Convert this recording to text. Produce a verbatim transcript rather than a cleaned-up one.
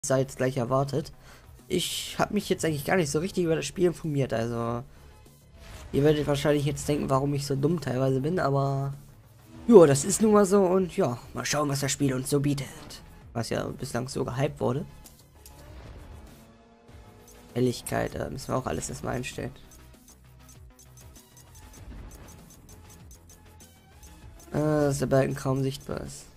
da jetzt gleich erwartet. Ich habe mich jetzt eigentlich gar nicht so richtig über das Spiel informiert, also ihr werdet wahrscheinlich jetzt denken, warum ich so dumm teilweise bin, aber ja, das ist nun mal so und ja, mal schauen, was das Spiel uns so bietet. Was ja bislang so gehypt wurde. Helligkeit, da müssen wir auch alles erstmal einstellen. Äh, dass der Balken kaum sichtbar ist.